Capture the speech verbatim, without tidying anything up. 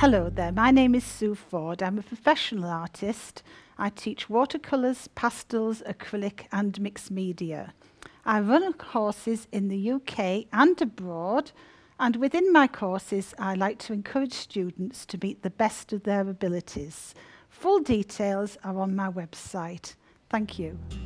Hello there, my name is Sue Ford. I'm a professional artist. I teach watercolours, pastels, acrylic and mixed media. I run courses in the U K and abroad, and within my courses I like to encourage students to meet the best of their abilities. Full details are on my website. Thank you.